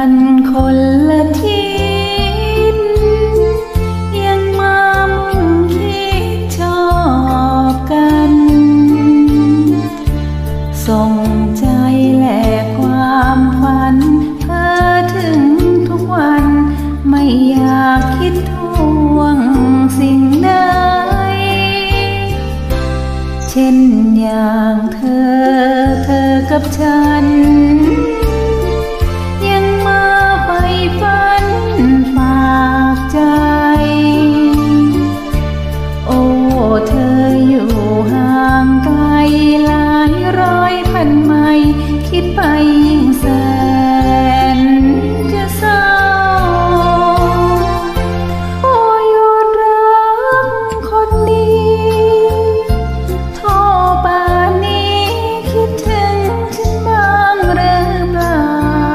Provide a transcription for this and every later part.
กันคนละทิศยังมามุ่งคิดชอบกันส่งใจแลกความฝันเพ้อถึงทุกวันไม่อยากคิดทวงสิ่งใดเช่นอย่างเธอกับฉันยังมาใฝ่ฝันฝากใจโอ้เธออยู่ห่างไกลหลายร้อยพันไมล์คิดไปยิ่งแสนจะเศร้าโอ้ยอดรักคนดีโทรป่านนี้คิดถึงฉันบ้างหรือเปล่า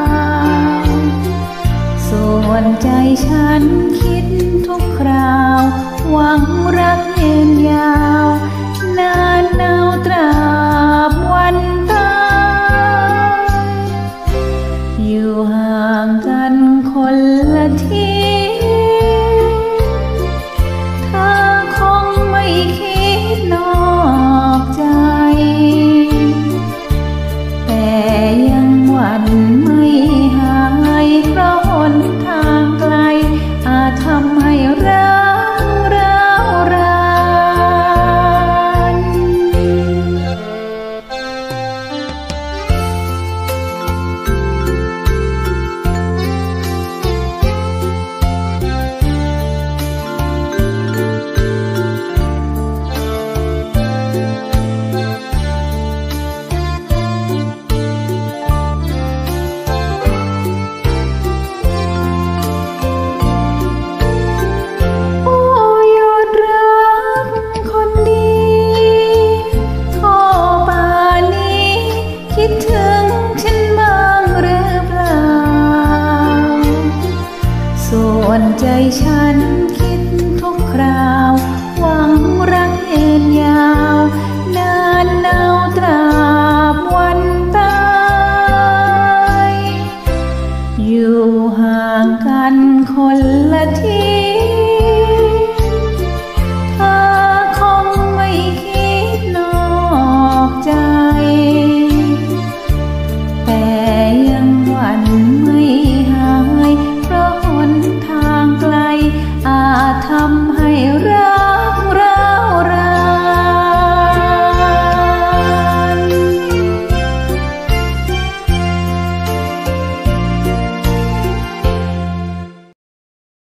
ส่วนใจฉันคิดทุกคราวหวังรักยืนยาวนานนาวตราบวันตายอยู่ห่างกันคนละทิศเธอคงไม่คิดนอกใจแต่ยังหวั่นไม่หายเพราะหนทางไกลอาจทำให้ร้าวรานส่วนใจฉันคิดทุกคราวหวังรักยืนยาวนานนาวตราบวันตายอยู่ห่างกันคนละทิศเธอคงไม่คิดนอกใจแต่ยังหวั่นไม่หายเพราะหนทางไกลอาจทำ